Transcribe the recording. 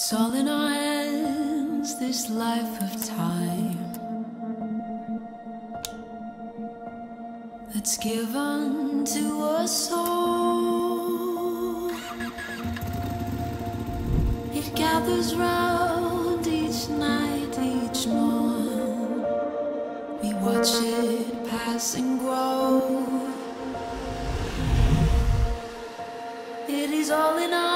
It's all in our hands, this life of time that's given to us all. It gathers round each night, each morn. We watch it pass and grow. It is all in our